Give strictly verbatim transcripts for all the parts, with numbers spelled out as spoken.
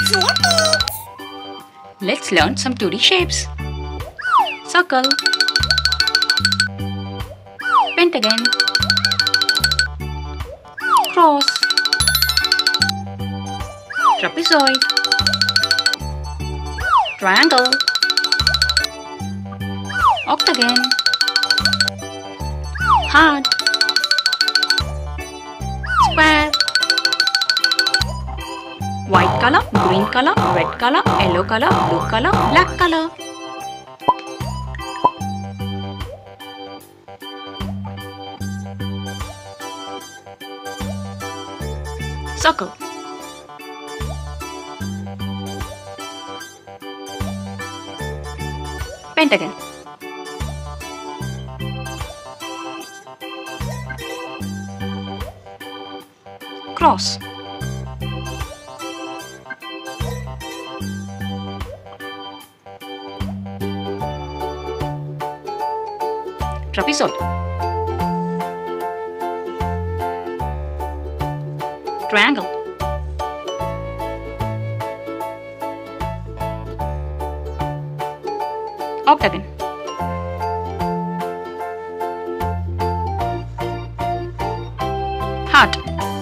Let's learn some two D shapes. Circle, pentagon, cross, trapezoid, triangle, octagon, heart, square, white color, green color, red color, yellow color, blue color, black color. Circle, pentagon, cross, trapezoid, triangle, octagon, heart,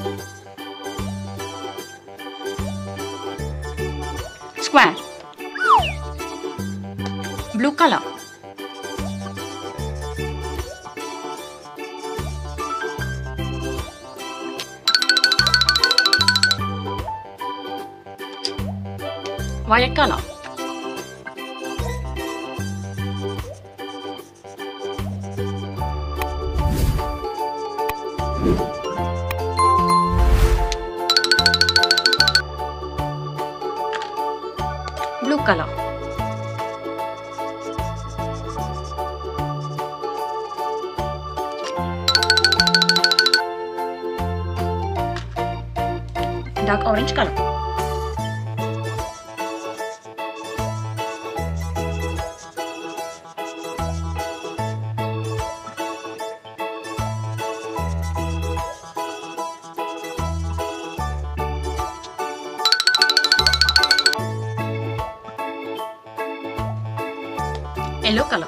square, blue color, violet color, blue color, dark orange color, yellow color,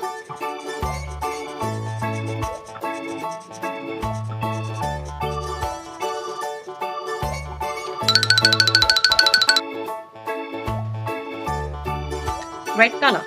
red color,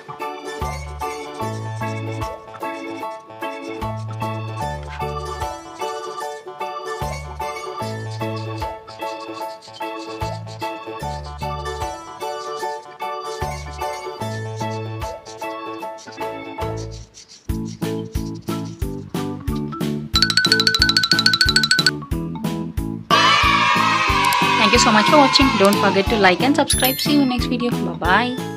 Thank you so much for watching. Don't forget to like and subscribe. See you next video. Bye bye.